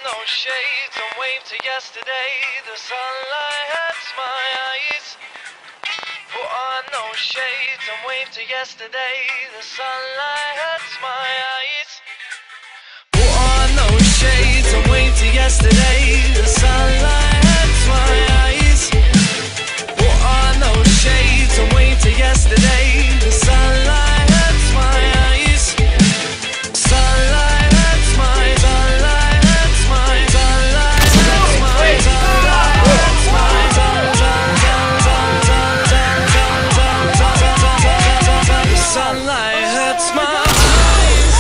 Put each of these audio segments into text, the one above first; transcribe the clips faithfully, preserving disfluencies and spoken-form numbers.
no shades and wave to yesterday. The sunlight hurts my eyes. Put on no shades and wave to yesterday. The sunlight hurts my eyes. Put on no shades and wave to yesterday. The sunlight hurts my eyes. Put on no shades and wave to yesterday. The sunlight hurts my eyes. Sunlight hurts my, sunlight hurts my, sunlight hurts my, sunlight hurts my, sunlight hurts my eyes.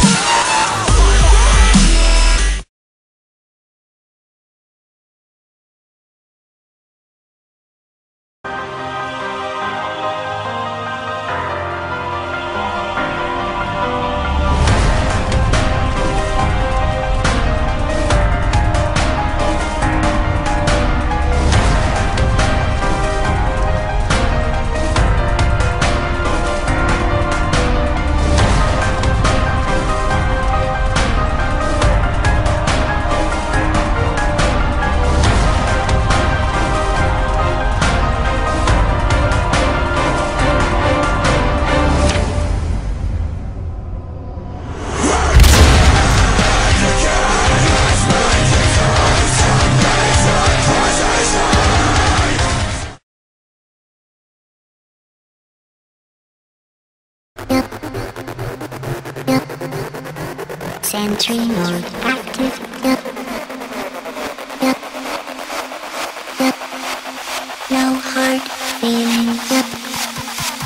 Sentry mode active. Yep. Yep. Yep. No hard feelings. Yep.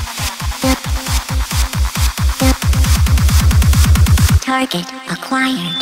Yep. Yep. Target acquired.